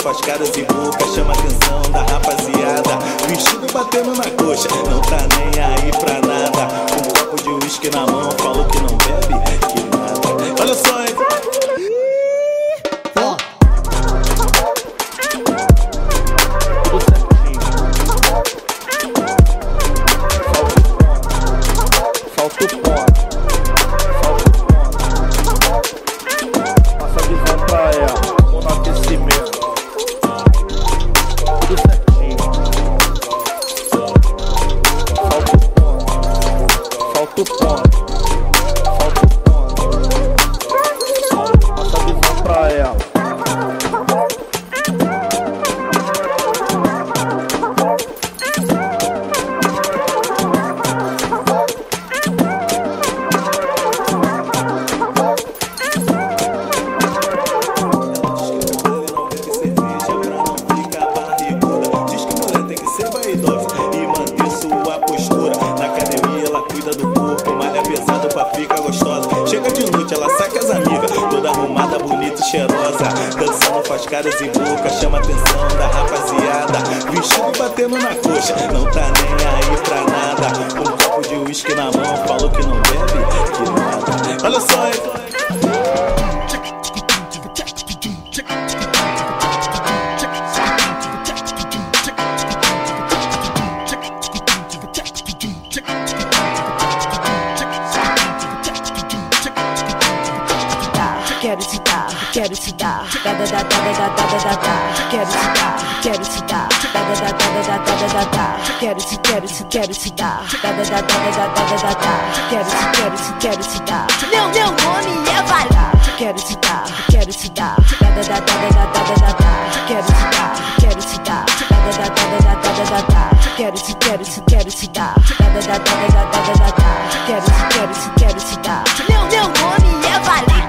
faz caras e boca, chama a atenção da rapaziada. Vestido batendo na coxa, não tá nem aí pra nada. Um copo de uísque na mão, falou que não bebe, que nada. Olha só, hein? Falta o ponto. Passa a visão pra ela, ou no aquecimento. Tudo certinho. Falta o ponto. Falta o ponto. Falta o ponto. Passa a visão pra ela. E manter sua postura. Na academia ela cuida do corpo, malha pesado pra ficar gostosa. Chega de noite, ela sai com as amigas, toda arrumada, bonita e cheirosa. Dançando faz caras e boca, chama a atenção da rapaziada. Vestido batendo na coxa, não tá nem aí pra nada. Um copo de uísque na mão, falou que não bebe, que nada. Olha só, hein? Quero te dar, quero te dar, da da da da da da da da. Quero te dar, quero te dar, da da da da da da da da. Quero te dar, da da da da da da da. Quero te dar. Meu nome é Valá. Quero te dar, da da da da da da da. Quero te dar, da da da da da da. Quero te dar, da da da da da da. Quero te dar. Meu nome é Valá.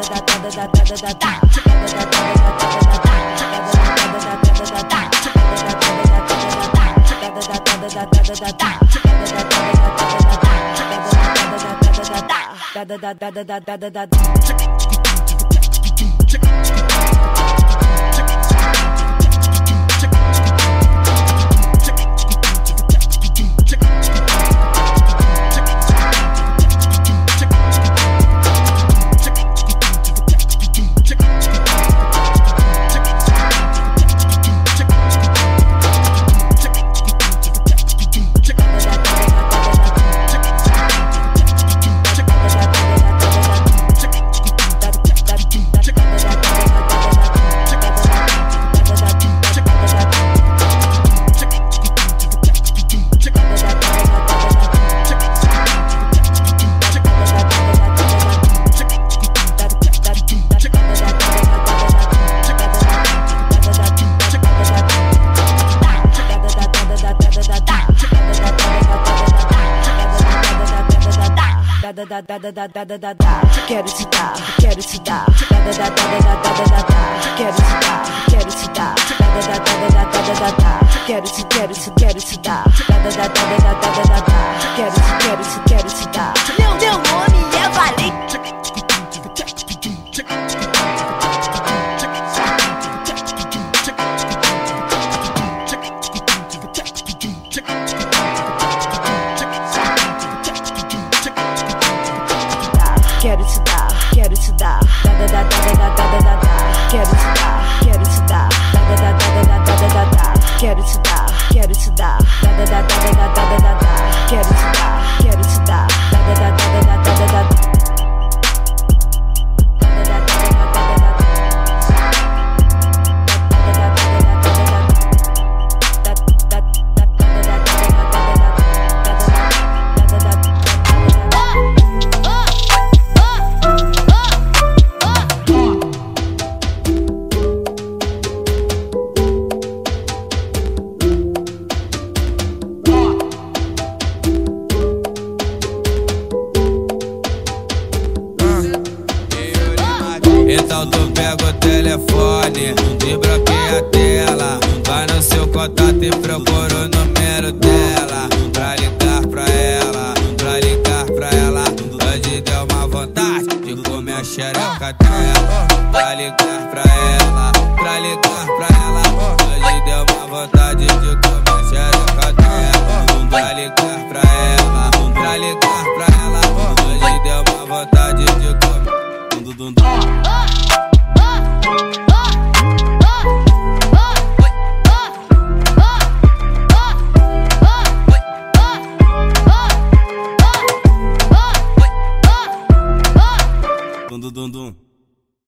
Quero te dar, quero te dar, da da da da da da da da. Quero te dar, da da da da da da da. Quero te dar, da da da da da da da. Quero te dar. Meu nome é Valente. Quero te dar, da da da da da da da. Quero te dar, da da da da da da da. Quero te dar, da da da da da da da. Quero te dar, da da da da da da da. Então tu pega o telefone e bloqueia a tela. Vai no seu contato e procura o número dela. Pra ligar pra ela, hoje deu uma vontade de comer a xereca dela. Pra ligar pra ela, Dum dum dum dum.